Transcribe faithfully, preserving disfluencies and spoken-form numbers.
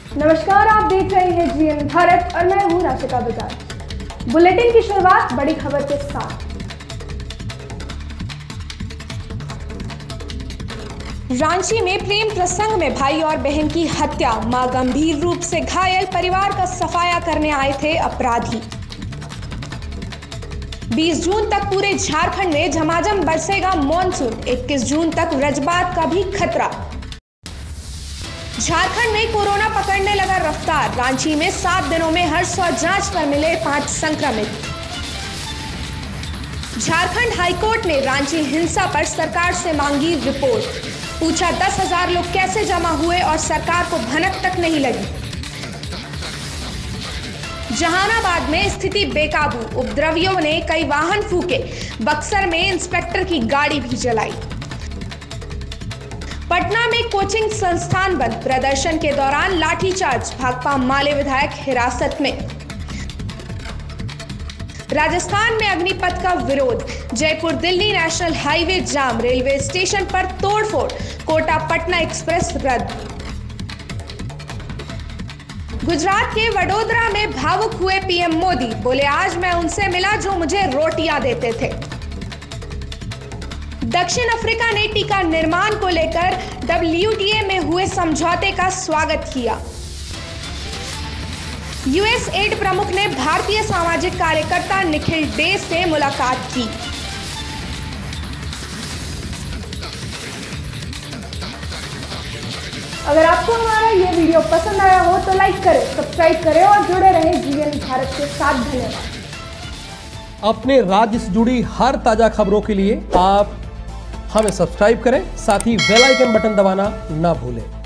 नमस्कार, आप देख रहे हैं जीएन भारत और मैं हूं राशिका बजाज। बुलेटिन की शुरुआत बड़ी खबर के साथ। रांची में प्रेम प्रसंग में भाई और बहन की हत्या, मां गंभीर रूप से घायल, परिवार का सफाया करने आए थे अपराधी। बीस जून तक पूरे झारखंड में झमाझम बरसेगा मॉनसून, इक्कीस जून तक वज्रपात का भी खतरा। झारखंड में कोरोना पकड़ने लगा रफ्तार, रांची में सात दिनों में हर सौ जांच पर मिले पांच संक्रमित। झारखंड हाईकोर्ट ने रांची हिंसा पर सरकार से मांगी रिपोर्ट, पूछा दस हजार लोग कैसे जमा हुए और सरकार को भनक तक नहीं लगी। जहानाबाद में स्थिति बेकाबू, उपद्रवियों ने कई वाहन फूके, बक्सर में इंस्पेक्टर की गाड़ी भी जलाई। पटना में कोचिंग संस्थान बंद, प्रदर्शन के दौरान लाठीचार्ज, भाकपा माले विधायक हिरासत में। राजस्थान में अग्निपथ का विरोध, जयपुर दिल्ली नेशनल हाईवे जाम, रेलवे स्टेशन पर तोड़फोड़, कोटा पटना एक्सप्रेस रद्द। गुजरात के वडोदरा में भावुक हुए पीएम मोदी, बोले आज मैं उनसे मिला जो मुझे रोटियां देते थे। दक्षिण अफ्रीका ने टीका निर्माण को लेकर डब्ल्यूटीओ में हुए समझौते का स्वागत किया। यूएसएड प्रमुख ने भारतीय सामाजिक कार्यकर्ता निखिल डे से मुलाकात की। अगर आपको हमारा ये वीडियो पसंद आया हो तो लाइक करें, सब्सक्राइब करें और जुड़े रहें जीएन भारत के साथ। धन्यवाद। अपने राज्य से जुड़ी हर ताजा खबरों के लिए आप हमें सब्सक्राइब करें, साथ ही बेल आइकन बटन दबाना ना भूलें।